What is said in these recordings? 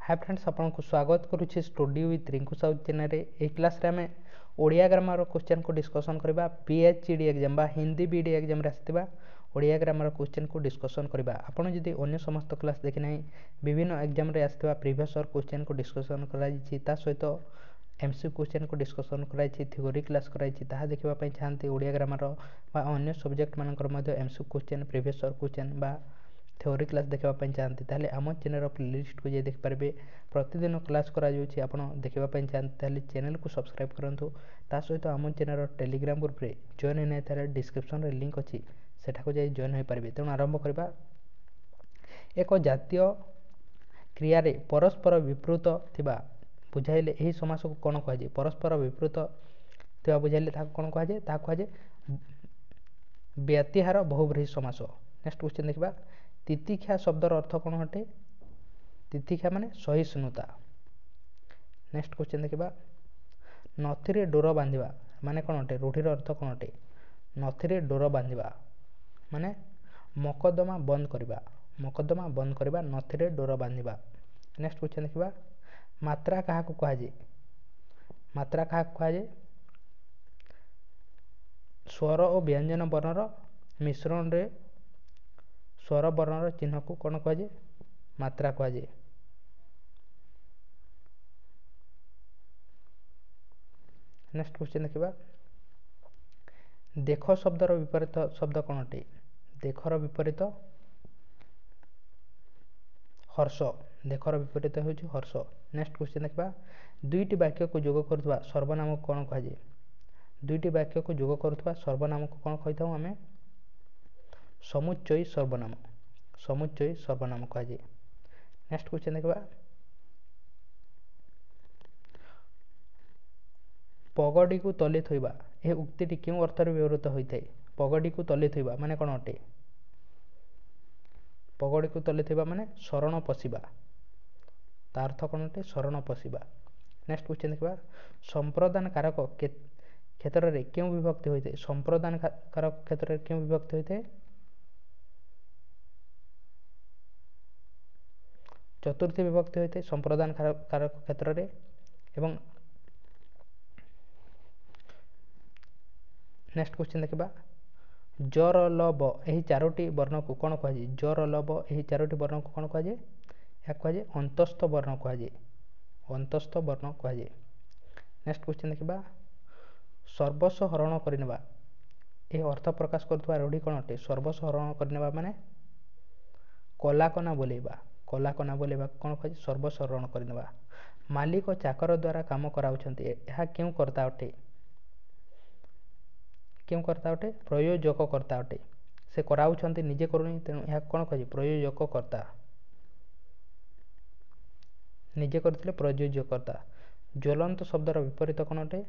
हाय friends, आपको स्वागत करुच्ची studio with Rinku Sahu channel. ये क्लास रे आमे ओडिया ग्रामर क्वेश्चन को डिस्कसन करबा। पीएचडी एग्जाम बा हिंदी बीडी एग्जाम रे आस्थिबा ओडिया ग्रामर क्वेश्चन को डिस्कसन करबा। आपण जदि अन्य समस्त क्लास देखि नै विभिन्न एग्जाम रे आस्थिबा प्रीवियस ईयर क्वेश्चन को डिस्कसन कराइछि, ता सहित एमसी क्वेश्चन को डिस्कसन कराइछि, थ्योरी क्लास कराइछि, ताहा देखिबा पई चाहंती ओडिया ग्रामर बा अन्य सब्जेक्ट मानकर मध्ये MC question previous year question बा थ्योरी क्लास देखा चाहती ताले आम चैनल प्लेलिस्ट को जाए देखिपारे। प्रतिदिन क्लास करा आप देखा चाहते चैनल को सब्सक्राइब करूँ। ता सहित आम चैनल टेलीग्राम ग्रुप रे जॉइन होना तार डिस्क्रिप्शन रे लिंक अच्छी सेठाको जाए जॉइन हो पारे। तेणु आरंभ करबा। एक जातीय क्रिया रे परस्पर विपरीत थिबा बुझाइले एही समास को कौन कहुए? परस्पर विपरीत थिबा बुझाइले ताको कौन कहुए? ताको कहुए व्यतिहार बहुब्रीहि समास। नेक्स्ट क्वेश्चन देखा। तितिक्षा शब्दर अर्थ कौन अटे? तितिक्षा माने सहिष्णुता। नेक्स्ट क्वेश्चन देखा। नथिरे डोर बांधिबा माने कौन अटे? रूढ़िर अर्थ कौन अटे? नथिरे डोर बांधिबा माने मकदमा बंद करबा। मकदमा बंद करबा नथिरे डोर बांधिबा। नेक्स्ट क्वेश्चन देखा। मात्रा काहाकु कहाजे? मात्रा काहाकु कहाजे? स्वर और व्यंजन वर्णर मिश्रण रे स्वर वर्णर चिन्ह को कौन कहुए? मात्रा कहुए। नेक्स्ट क्वेश्चन देखा। देख शब्दर विपरीत शब्द कौन अटे? देखर विपरीत हर्ष। देखर विपरीत हूँ हर्ष। नेक्स्ट क्वेश्चन देखा। दुईटी वाक्य को जोग करुवा सर्वनाम को कौन कहुए? दुईटी वाक्य को जोग करुवा सर्वनाम को कौन कही आम? समुच्चयी सर्वनाम। समुच्चयी सर्वनाम कहुए। नेक्स्ट क्वेश्चन देखा। पगड़ी को तले थोइबा यह उक्ति क्यों अर्थ व्यवहृत होता है? पगड़ी को तले थोइबा माने कौन अटे? पगड़ी को तले थोइबा माने शरण पशिबा। तार अर्थ कौन अटे? शरण पशिबा। नेक्स्ट क्वेश्चन देखा। संप्रदान कारक क्षेत्र में क्यों विभक्ति होता है? संप्रदान कारक क्षेत्र में क्यों विभक्ति होता है? चतुर्थी विभक्ति होता है संप्रदान कारक क्षेत्र में। एवं नेक्स्ट क्वेश्चन देखा। जर लब यही चारोटी वर्ण को कौन कहुए? जर लब यही चारोटी वर्ण को कौन कहुए? यह कहुए अंतस्थ वर्ण कहुए। अंतस्थ वर्ण कहुए। नेक्स्ट क्वेश्चन देखा। सर्वस्व हरण करनेबा यह अर्थ प्रकाश करुवा रूढ़ी कौन अटे? सर्वस्व हरण करनेबा माने कलाकना बोलेबा। कलाकना बोलेबा कौन कहुए? सर्वस्व हरण करनेबा। मालिक चाकर द्वारा काम कराउछन्ति यह क्यों करता अटे? क्यों करता अटे? प्रयोजक करता अटे। से कराउछन्ति निजे करूनी, तेणु यह कौन कहुए? प्रयोजक करता। निजे करथिले प्रयोजक करता। ज्वलंत शब्दर विपरीत कौन अटे?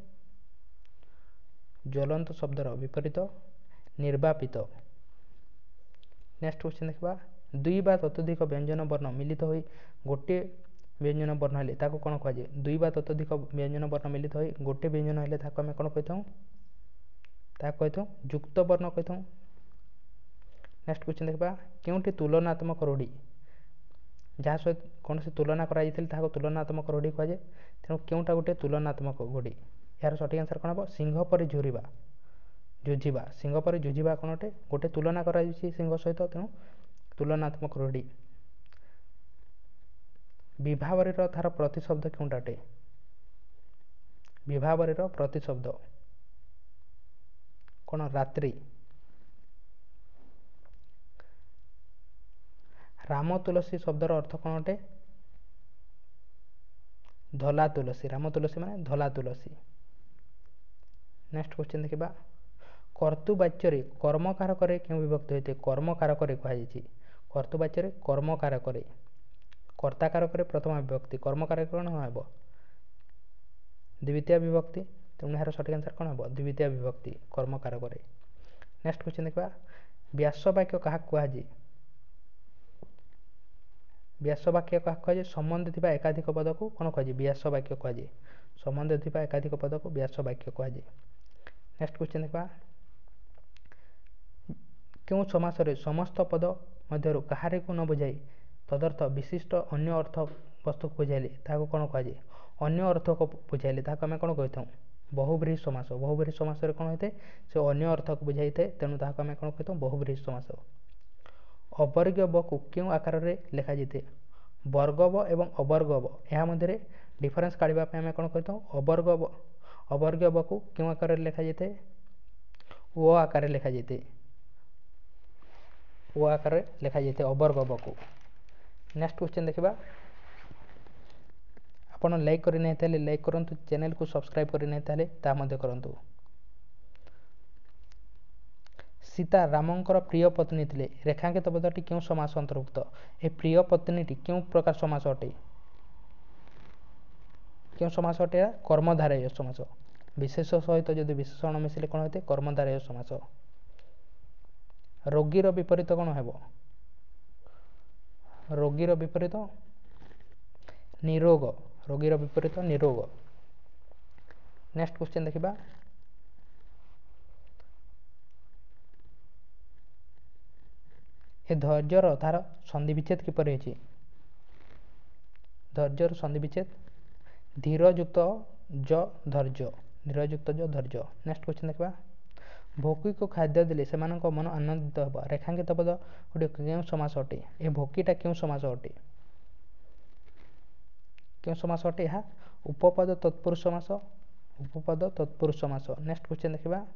ज्वलंत शब्दर विपरीत निर्वापित। नेक्स्ट क्वेश्चन देखा। दुई बा ततोधिक व्यंजन वर्ण मिलित हो गोटे व्यंजन वर्ण हेले ताको कौन कहुए? दुई बा ततोधिक व्यंजन वर्ण मिलित हो गोटे व्यंजन हेले ताको आमे कौन कहिथाउ? ताको कहिथाउ युक्त वर्ण कहिथाउ। नेक्स्ट क्वेश्चन देखा। केउंटी तुलनात्मक रूढ़ी जहाँ सहित कौन से तुलना कर तुलनात्मक रूढ़ी कहुए? तेणु केउटा गोटे तुलनात्मक रूढ़ी? यार सठिक आंसर कौन हम? सिंह पर झुरिबा जुझिबा। सिंह पर जुझिबा कौन अटे? गोटे तुलना कर सिंह सहित, तेणु तुलनात्मक रूढ़ी। विभावरी तार प्रतिशब्द क्योंटा अटे? विभावरी प्रतिशब्द कौन? रात्रि। राम तुलसी शब्दर अर्थ कौन अटे? धला तुलसी। राम तुलसी माने धला तुलसी। नेक्स्ट क्वेश्चन देखा। कर्तुवाच्य कर्म कारक क्यों विभक्ति होते? कर्म कारक कहुई। कर्तुवाच्य कर्म कारक कर्ता कारक प्रथम विभक्ति, कर्म कारक कौन हम? द्वितीय विभक्ति। तेणु यार सठिक आंसर कौन हम? द्वितीय विभक्ति कर्म कारक। नेक्स्ट क्वेश्चन देखा। व्यास वाक्य क्या कहुए? व्यास वाक्य क्या कहुए? संबंध थिबा एकाधिक पद को कौन कहुए? व्यास वाक्य कहुए। संबंध थिबा एकाधिक पद को व्यास वाक्य कहुए। नेक्स्ट क्वेश्चन देखा। क्यों समास रे समस्त पद मध्यरु कहारे को न बुझाई तदर्थ विशिष्ट अन्य अर्थ वस्तु को बुझाइले ताको कौन कहुए अन्य अर्थ को बुझाइले ताको आम कौन कही बहुब्रीहि समास बहुब्रीहि समास कौन होता है से अन्य अर्थ को बुझाई थाए तेणु ताको आम कौन कही बहुब्रीहि समास अवर्ग्य ब को क्यों आकार में लिखा जाए वर्ग ब एवं अवर्ग ब यह मध्य डिफरेन्स काढ़ापी आम कौन कही अवर्ग्य ब को क्यों आकार में लिखा जाए ओ आकार लिखा जाए ओ आकार लिखा जाए अवर्ग ब को। नेक्स्ट क्वेश्चन देखा आपन लाइक करना लाइक करूँ चैनल को सब्सक्राइब करना करूँ। सीता रामंकर प्रिय पत्नी थे रेखांकित पदटी क्यों समास अंतर्भुक्त ए प्रिय पत्नीटी क्यों प्रकार समास अटे क्यों समास अटे कर्मधारय समास विशेष सहित जदि विशेषण मिसिले कौन होते कर्मधारय समास। रोगीर विपरीत कौन है रोगीर विपरीत निरोग रोगीर विपरीत निरोग। नेक्स्ट क्वेश्चन देखा ए धैर्यर तार संधि विच्छेद किपर होती धैर्यर संधि विच्छेद धीरयुक्त ज धैर्य धीरयुक्त ज धैर्य। नेक्स्ट क्वेश्चन देखा भोकी को खाद्य देले से मन आनंदित होगा रेखांकित पद गोटे क्यों समास अटे ए भोकीटा क्यों समास अटे क्यों समास अटे यह उपपद तत्पुरुष समास उपपद तत्पुरुष समास। नेक्स्ट क्वेश्चन देखा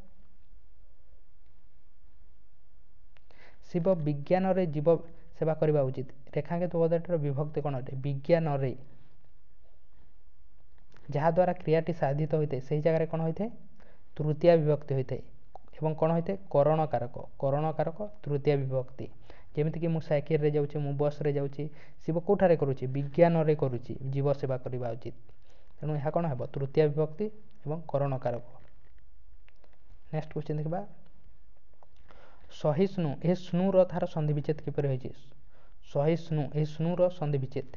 शिव विज्ञान रे जीव सेवा करने उचित रेखांकित पदटीर विभक्ति कौन अटे विज्ञान रे जहाद्वारा क्रियाटी साधित होता है से जगह कौन होता है तृतीया विभक्ति होता है एवं कौन होता है करण कारक तृतीया विभक्ति जमीक मुझ साइकेल रे जाऊँगी मु बस रे जाऊँगी शिव कौठारे करुच्ची विज्ञान रे करुच्ची जीव सेवा करने उचित तेणु यह कौन है तृतीया विभक्ति एवं करण कारक। नेक्स्ट क्वेश्चन देखा सहिष्णु ए स्नुर तार संधि विच्छेद किपर होती सहिष्णु ए स्नुर संधि विच्छेद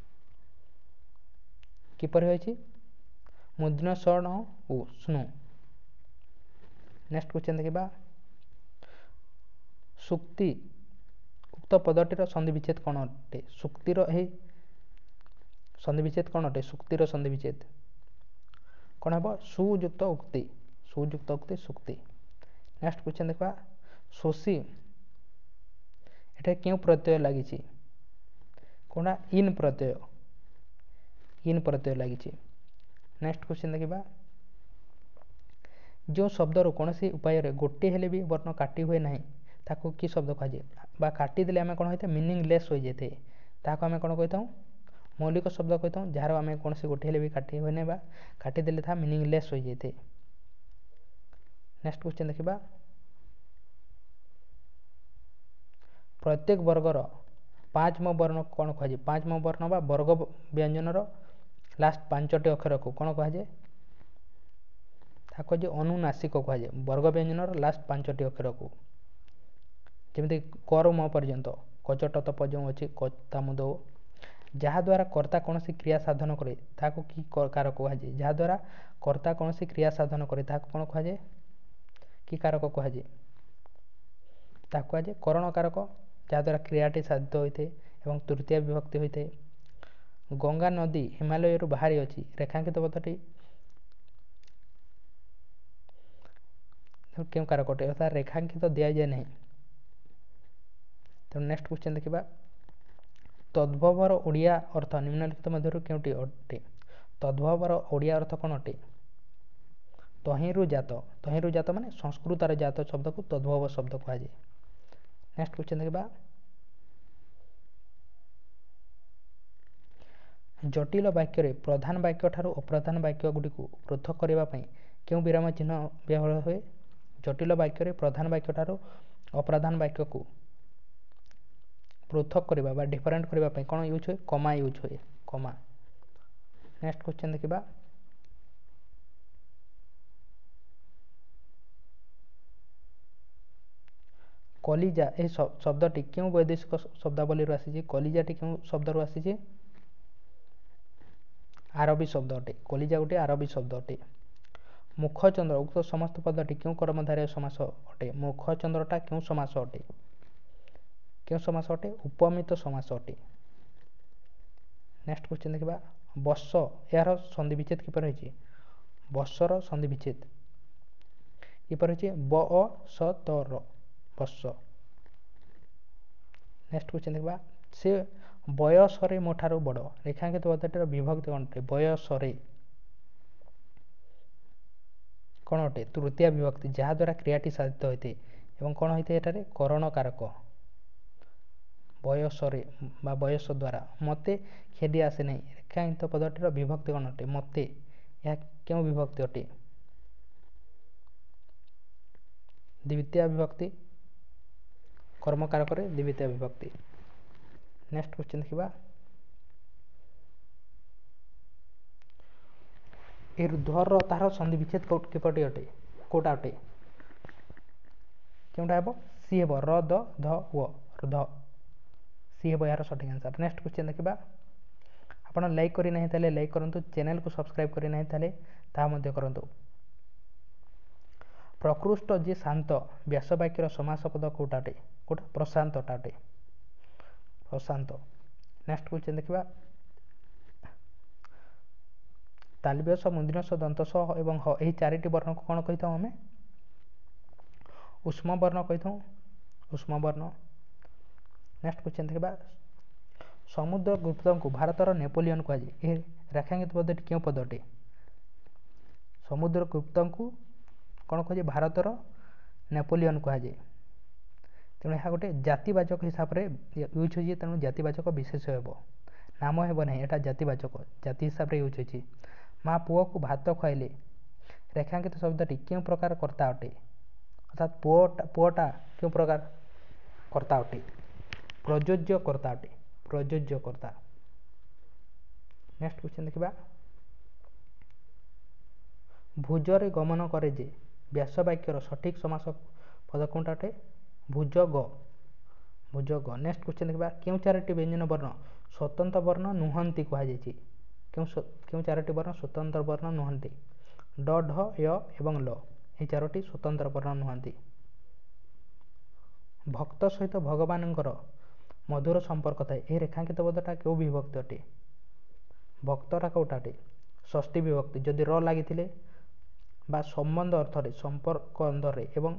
किपर होती मुद्रण षण ओ स्नु। नेक्स्ट क्वेश्चन देखा सुक्ति उक्त पदटीर संधि विच्छेद कौन अटे सुक्तिर यही संधि विच्छेद कौन अटे सुक्तिर संधि विच्छेद कौन हम सुयुक्त उक्ति सुक्ति। नेक्स्ट क्वेश्चन देखा शोषी एटा क्यों प्रत्यय लगी कौन इन प्रत्यय लगी। नेक्स्ट क्वेश्चन देखा जो शब्दर कौन सी उपाय गोटे हेले भी वर्ण काटी हुए ना ताको कि शब्द कहुए काटिदेले आम कौन होता है मीनिंगलेस हो जाए ताको आम कौन कही मौलिक शब्द कही जार आम कौन से गोटे हेले भी काटी हुए ना काटिदेले था मीनिंगलेस हो जाए। नेक्स्ट क्वेश्चन देखा प्रत्येक वर्गर पांचम वर्ण कौन कहुए पांचम वर्ण बा वर्ग व्यंजन लास्ट पांचटी अक्षर को कौन कहुए ताको अनुनासिक कहुए वर्ग व्यंजन लास्ट पांचटी अक्षर को जमी कर म पर्यंत कचट तप जो अच्छी कतामुद जहाद्वारा कर्ता कौन सी क्रिया साधन करे ताको कि कारक कहुए जहाद्वारा कर्ता कौन सी क्रिया साधन करे ताको कौन कहुए कि कारक कहुए ताको कहुए करण कारक जहाद्वारा क्रियाटी साधित होता है एवं तृतीय विभक्ति होता है। गंगा नदी हिमालय बाहरी अच्छी रेखांकित पदटी क्यों कारक अटे अर्थात रेखांकित दि जाए नहीं तेणु नेक्स्ट क्वेश्चन देखा तद्भवर ओडिया अर्थ निम्नलिखित मध्य क्योंटी अटे तद्भवर ओडिया अर्थ कौन अटे तहिरु जात माने संस्कृतर जात शब्द को तद्भव शब्द कहुए। नेक्स्ट क्वेश्चन देखा जटिल वाक्य प्रधान वाक्य ठारू अप्रधान वाक्य गुड़ी पृथक करने क्यों विराम चिन्ह व्यवहार हुए जटिल वाक्य प्रधान वाक्य ठारू अप्रधान वाक्य को पृथक करने डिफरेंट करने कौन यूज हुए कमा यूज हुए कमा। नेक्स्ट क्वेश्चन देखा कलिजा यह शब्दटी क्यों वैदेशिक शब्दावली आसी कलिजाटी क्यों शब्द रू आसी आरबी शब्द अटे कलिजा गोटे आरबी शब्द अटे। मुखचंद्र उक्त समस्त पदटी क्यों कर्मधारय समास अटे मुखचंद्रटा क्यों समास अटे उपमित समास अटे। नेक्स्ट क्वेश्चन देखा बस यार संधि विच्छेद किपर होती बसर संधि विच्छेद किपर होती ब अ स त र बस। नेक्स्ट क्वेश्चन देखा से बयसरे मो ठारू बड़ रेखांकित पद्धतिर विभक्ति कौन अटे बयसरे कौन अटे तृतीय विभक्ति जहाद्वारा क्रियाटी साधित होते एवं कौन होते एटारे करण कारक बयसरे बा बयस द्वारा मते खेदी आसे नहीं रेखांकित पद्धतिर विभक्ति कौन अटे मते यह क्यों विभक्ति अटे द्वितीय विभक्ति कर्म कारक द्वितीय विभक्ति। नेक्स्ट क्वेश्चन देखा ऊर्ध्वर तार संधि विच्छेद किपटी अटे कौटा अटे क्योंटा हे सी हे र द ध व ध सी हे यार सठिक आंसर। नेक्स्ट क्वेश्चन देखा आपड़ लाइक करना ताले लाइक करूँ चैनल को सब्सक्राइब करना ताले करूँ। प्रकृष्ट जी शांत व्यासवाक्यर समास पद कौटा अटे कौटा प्रशांत अटे प्रशांत। नेक्स्ट क्वेश्चन देखा तालव्यस मूर्धन्यस दंतस एवं ह यही चारिटी वर्ण को कौन कही था आम उष्म वर्ण कही था उष्म वर्ण। नेक्स्ट क्वेश्चन देखा समुद्रगुप्त को भारतर नेपोलियन कहुए रेखांकित पद क्यों पद अटे समुद्रगुप्त को कौन कहुए भारतर नेपोलियन कहुए तेणु यह गोटे जातिवाचक हिसाब से यूज हो तेणु जातिवाचक विशेष हो नाम हे ना यहाँ जातिवाचक जाति हिसाब से यूज हो माँ पुओ को भात खुआइले रेखांकित शब्दटी क्यों प्रकार कर्ता अटे अर्थात पुओटा क्यों प्रकार कर्ता अटे प्रयोज्य कर्ता अटे प्रयोज्य कर्ता। नेक्स्ट क्वेश्चन देखा भुजरे गमन करे जे व्यासवाक्यर सठिक समास पद कौटा अटे भुजग भुजग। नेक्स्ट क्वेश्चन देखा क्यों चारोटी व्यंजन वर्ण स्वतंत्र वर्ण नुहंती कहुई क्यों चारोटी वर्ण स्वतंत्र वर्ण नुहंती ड ढ य एवं ल ये चारोटी स्वतंत्र वर्ण नुहंती। भक्त सहित भगवान मधुर संपर्क थाए यह रेखांकित पदटा क्यों विभक्ति अटे भक्तटा कौटा अटे षष्ठी विभक्ति जदि र लगी संबंध अर्थ संपर्क अंदर एवं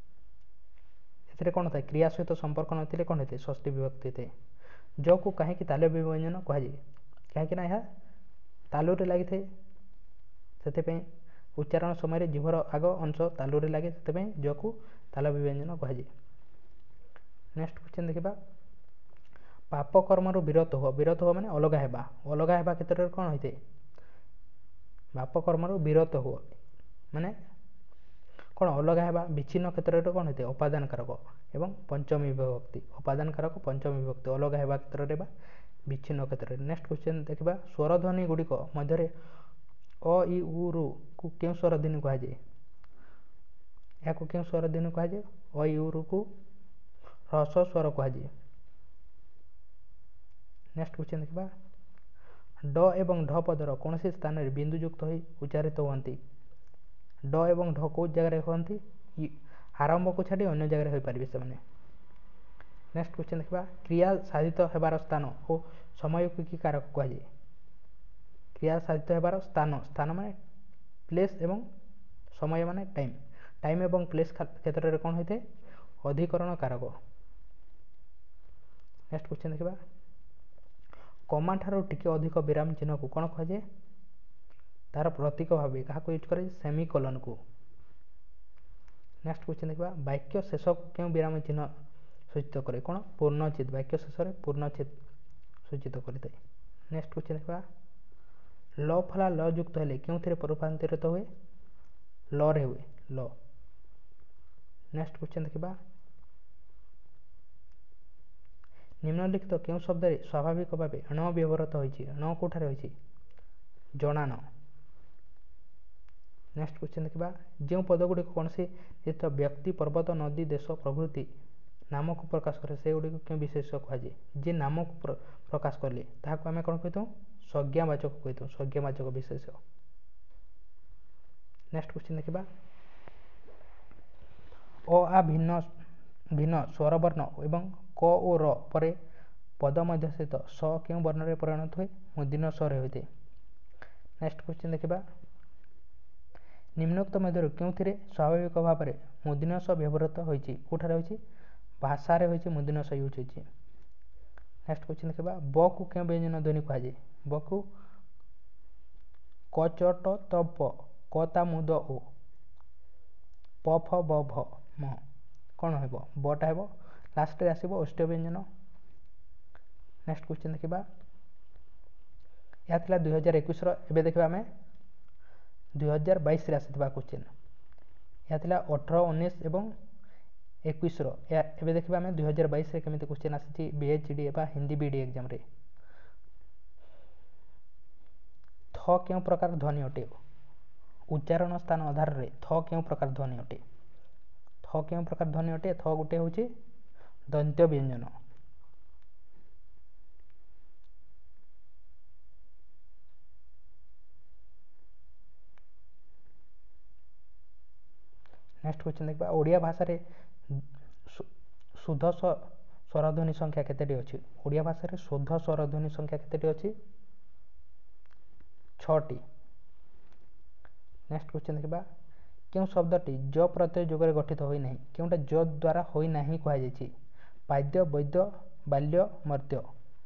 ए कौन था क्रिया सहित संपर्क नथिले कौन होते षष्ठी विभक्ति थे जो को कहीं तालव्य व्यंजन कहुए कहीं यह तालुरे लगी से उच्चारण समय जीभर आग अंश तालुरे लगे से जो को तालव्य व्यंजन कहुए। नेक्स्ट क्वेश्चन देखा पाप कर्म विरत हो माने अलग हेबा क्षेत्र में कौन होते पाप कर्म विरत हो माने कौन अलग हेबा विच्छिन्न क्षेत्र में कौन होते उपादान कारक एवं पंचमी विभक्ति उपादान कारक पंचमी विभक्ति अलग हेबा क्षेत्र में विच्छिन्न क्षेत्र में। नेक्स्ट क्वेश्चन देखा स्वरध्वनि गुड़िक मध्य अ इ उ रु को क्यों स्वरध्वनि कहुए या क्यों स्वरध्वनि कहुए अ इ उ रु को ह्रस्व स्वर कहुए। नेक्स्ट क्वेश्चन देखा ड एवं ढ पदर कौन सी स्थान में बिंदुयुक्त हो उच्चारित होती ड एवं ढ कौ जगह होती आरंभ को छाड़ी अन्य जगह हो पारे से। नेक्स्ट क्वेश्चन देखा क्रिया साधित होबार स्थान और समय को कि कारक कहुए क्रिया साधित होबार स्थान स्थान माने प्लेस एवं समय माने टाइम टाइम एवं प्लेस क्षेत्र में कौन होते अधिकरण कारक। नेक्स्ट क्वेश्चन देखा कमा ठारू टिके अधिक विराम चिन्ह को कौन कहुए तार प्रतीक भाव क्या यूज करे सेमिकोलन को। नेक्स्ट क्वेश्चन देखा वाक्य शेष को क्यों विराम चिन्ह सूचित करे कौन पूर्णच्छेद वाक्य शेष में पूर्णच्छेद सूचित करते। नेक्स्ट क्वेश्चन देखा ल फला ल युक्त हेले क्यों रूपांतरित हुए ल रे हुए ल। नेक्स्ट क्वेश्चन देखा निम्नलिखित क्यों शब्द स्वाभाविक भाव ण व्यवहृत होती ण कौटार होती जनान। नेक्स्ट क्वेश्चन देखा जो पदगुड़िक कौन सी व्यक्ति पर्वत नदी देश प्रभृति नाम को प्रकाश करे से गुड़िक क्यों विशेष कहुए जे नाम को प्रकाश कले ताकू आम कौन कही संज्ञावाचक कही संज्ञावाचक विशेष। नेक्स्ट क्वेश्चन देखा अ आ भिन्न भिन्न स्वरवर्ण एवं क और र पर पद मध्य सहित स क्यों वर्ण में परिणत हुए मूर्धन्य स रे होइते। नेक्स्ट क्वेश्चन देखिबा निम्नोक्त मध्य क्योंथिरे स्वाभाविक भाव में मूर्धन्य स व्यवहृत होइछि कोठारे होइछि भाषा रे होइछि मूर्धन्य स यूज होइछि। नेक्स्ट क्वेश्चन देखिबा ब को क्यों व्यंजन ध्वनि कहा जाए ब को क च ट त प क ता मु द ओ प फ ब भ म कौन हेबो बटा हेबो लास्ट रे आसीबो अष्ट व्यंजन। नेक्स्ट क्वेश्चन देखिबा या थिला 2021 रो एबे देखिबा हमें 2022 रे आसीथिबा क्वेश्चन या थिला 18 19 एवं 21 रो एबे देखिबा हमें 2022 रे केमिति क्वेश्चन आसीछि बीएचडी एबा हिंदी बीडी एग्जाम रे। थ क्यों प्रकार ध्वनि अटे उच्चारण स्थान आधार रे थ क्यों प्रकार ध्वनि अटे थ क्यों प्रकार ध्वनि अटे थ गुटे होछि दंत्य व्यंजन। नेक्स्ट क्वेश्चन देखबा ओडिया भाषा रे शुद्ध स्वरध्वनि संख्या केतेटी अछि ओडिया भाषा रे शुद्ध स्वरध्वनि संख्या केतेटी अछि 6टी। नेक्स्ट क्वेश्चन देखबा क्यों शब्दटी ज प्रत्यय जोगरे गठित होई नाही क्योंटा ज द्वारा होई नाही कहा जायछि पाद्य वैद्य बाल्य मर्त्य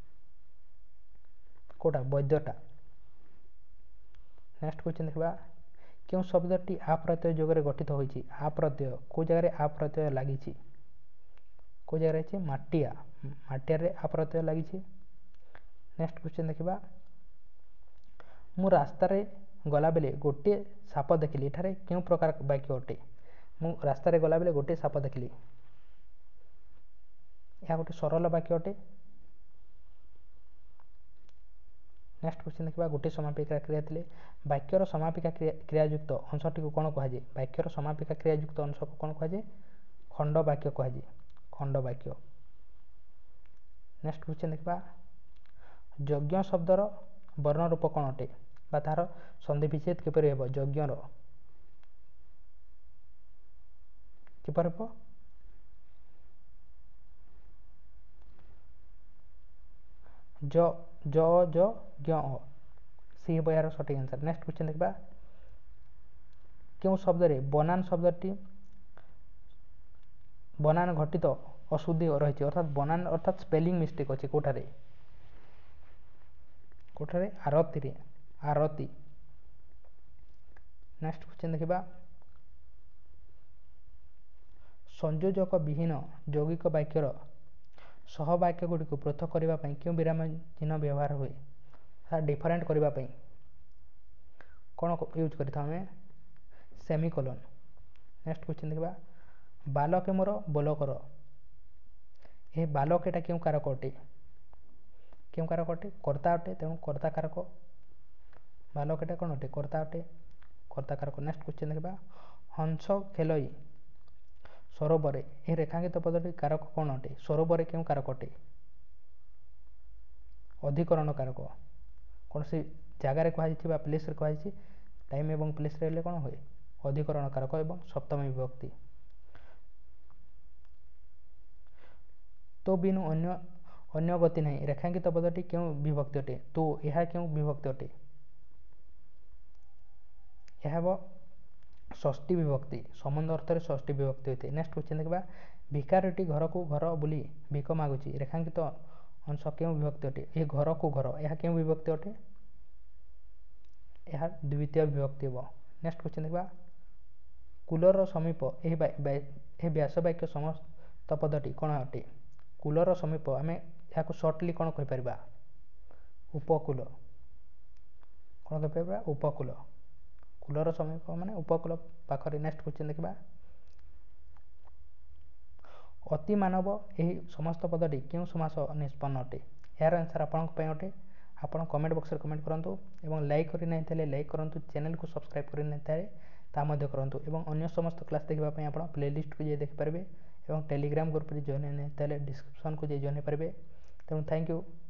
कोटा वैद्यटा। नेक्स्ट क्वेश्चन देखबा क्यों शब्दटी आ प्रत्यय जोगरे गठित होइछि आ प्रत्यय को जगह रे आ प्रत्यय लागिछि को जगह रे माटिया माटिया रे आ प्रत्यय लागिछि। नेक्स्ट क्वेश्चन देखिबा मु रास्ता रे गला बेले गोटे साप देखिली एठारे क्यों प्रकार वाक्य अटे मु रास्ता रे गला बेले गोटे साप देखिली या गोटे सरल वाक्य अटे। नेक्स्ट क्वेश्चन देखिबा गोटे समापिका क्रिया थिले वाक्यर समापिका क्रियायुक्त अंशटी को कोन कहा जाय वाक्यर समापिका क्रियायुक्त अंश को कोन कहा जाय खंड वाक्य कहा जाय खंड वाक्य। नेक्स्ट क्वेश्चन देखिबा यज्ञ शब्दर वर्ण रूप कोन अटे बा तार संधि विच्छेद किपरि हेबो यज्ञर किपरि हेबो ज ज ज ज्ञ सी हेबो यार सठिक आंसर। नेक्स्ट क्वेश्चन देखबा क्यों शब्द रे बनान शब्दटी बनान घटित अशुद्धि रही अर्थात बनान अर्थात स्पेलिंग मिस्टेक अच्छे कोठारे कोठारे आरती रे आरती। नेक्स्ट क्वेश्चन देखिबा संयोजक विहीन यौगिक वाक्यर सह वाक्य गुडी को पृथक करबा पई क्यों विराम चिन्ह व्यवहार हुए सा डिफरेंट करबा पई कोन यूज करथा हमें सेमीकोलन। नेक्स्ट क्वेश्चन देखबा बालक मोर बोल कर ए बालक एटा क्यों कारक अटे कर्ता अटे तेणु कर्ता कारक बालक एटा कोन अटे कर्ता कारक। नेक्स्ट क्वेश्चन देखबा हंस खेलई सरोबरे ए रेखांकित पदटी कारक कोन अटे सरोबरे क्यों कारक अटे अधिकरण कारक कौन सी जगार कहुवा प्लेस कहुई टाइम एवं प्लेस रे कौन हुए अधिकरण कारक एवं सप्तमी विभक्ति। तो बिनु अन्य गति नहीं रेखांकित पदटी क्यों विभक्ति अटे तो यह क्यों विभक्ति अटे यह षष्ठी विभक्ति संबंध अर्थ रे षष्ठी विभक्ति होते। नेक्स्ट क्वेश्चन देखबा भिखारीटी घर को घर बुली भिख मागुची रेखांकित अंश क्यों विभक्ति अटे ये घर को घर यह क्यों विभक्ति अटे यह द्वितीय विभक्ति हो। नेक्स्ट क्वेश्चन देखबा कूलर समीप यह व्यास वाक्य समस्त पदटी कौन अटे कूलर समीप आम या सर्टली कौन कहीपर उपकूल कौन कहीपर उपकूल कूलर समीप माने उपकूल पाखरे। नेक्स्ट क्वेश्चन देखबा अति मानव यही समस्त पदटी क्यों समास निष्पन्न अटे यार आंसर आपंक अटे आपण कमेंट बॉक्स रे कमेंट करंतु एवं लाइक करि नै थाले लाइक करंतु चैनल को सब्सक्राइब करि नै थाले ता मध्ये करंतु एवं अन्य समस्त क्लास देखबा पय आपण प्लेलिस्ट को जे देख परबे एवं टेलीग्राम ग्रुप रे जॉइन नै थाले डिस्क्रिप्शन को जे जॉइन परबे तेणु थैंक यू।